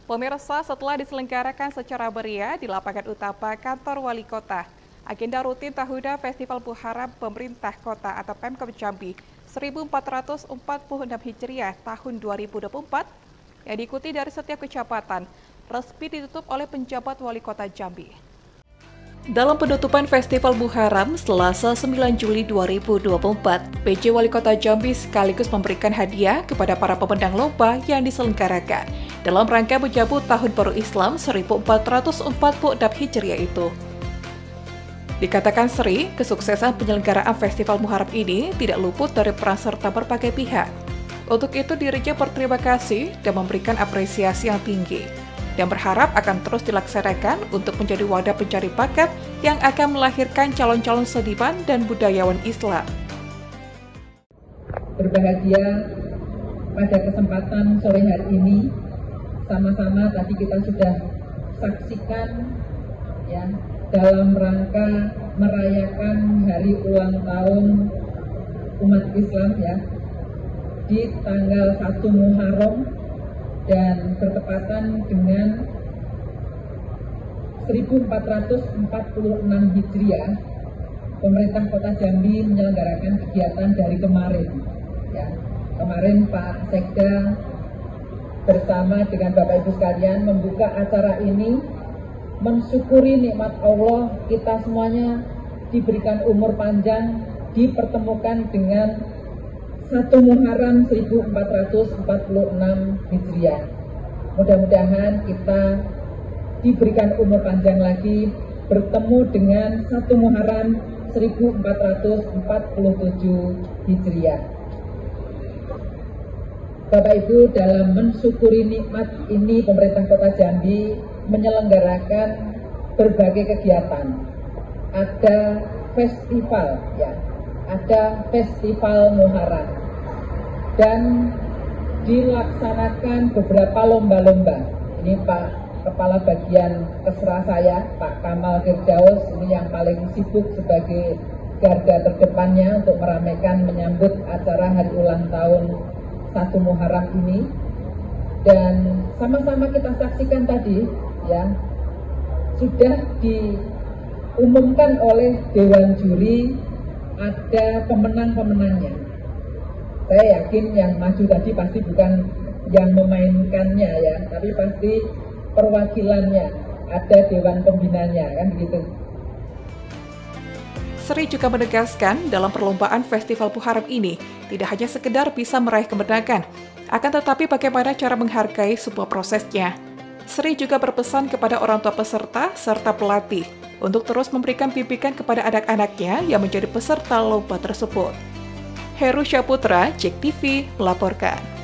Pemirsa, setelah diselenggarakan secara meriah di lapangan utama kantor wali kota, agenda rutin tahunan Festival Muharram Pemerintah Kota atau Pemkab Jambi 1446 Hijriah tahun 2024 yang diikuti dari setiap kecamatan resmi ditutup oleh penjabat wali kota Jambi. Dalam penutupan Festival Muharram Selasa 9 Juli 2024, PJ Wali Kota Jambi sekaligus memberikan hadiah kepada para pemenang lomba yang diselenggarakan dalam rangka menyambut Tahun Baru Islam 1446 Hijriah itu. Dikatakan Sri, kesuksesan penyelenggaraan Festival Muharram ini tidak luput dari peran serta berbagai pihak. Untuk itu dirinya berterima kasih dan memberikan apresiasi yang tinggi, dan berharap akan terus dilaksanakan untuk menjadi wadah pencari bakat yang akan melahirkan calon-calon seniman dan budayawan Islam. Berbahagia pada kesempatan sore hari ini, sama-sama tadi kita sudah saksikan ya dalam rangka merayakan hari ulang tahun umat Islam ya di tanggal 1 Muharram dan bertepatan dengan 1446 Hijriah, pemerintah Kota Jambi menyelenggarakan kegiatan dari kemarin. Ya, kemarin Pak Sekda bersama dengan Bapak Ibu sekalian membuka acara ini, mensyukuri nikmat Allah, kita semuanya diberikan umur panjang, dipertemukan dengan 1 Muharram 1446 Hijriah. Mudah-mudahan kita diberikan umur panjang lagi, bertemu dengan 1 Muharram 1447 Hijriah. Bapak Ibu, dalam mensyukuri nikmat ini pemerintah Kota Jambi menyelenggarakan berbagai kegiatan. Ada festival ya. Ada Festival Muharram dan dilaksanakan beberapa lomba-lomba. Ini Pak Kepala Bagian Kesra saya, Pak Kamal Firdaus, ini yang paling sibuk sebagai garda terdepannya untuk meramaikan menyambut acara hari ulang tahun 1 Muharram ini. Dan sama-sama kita saksikan tadi ya, sudah diumumkan oleh Dewan Juri ada pemenang-pemenangnya. Saya yakin yang maju tadi pasti bukan yang memainkannya ya, tapi pasti perwakilannya, ada dewan pembinanya, kan begitu. Sri juga menegaskan dalam perlombaan Festival Muharram ini tidak hanya sekedar bisa meraih kemenangan, akan tetapi bagaimana cara menghargai sebuah prosesnya. Sri juga berpesan kepada orang tua peserta serta pelatih untuk terus memberikan bimbingan kepada anak-anaknya yang menjadi peserta lomba tersebut. Heru Syaputra, JEK TV, melaporkan.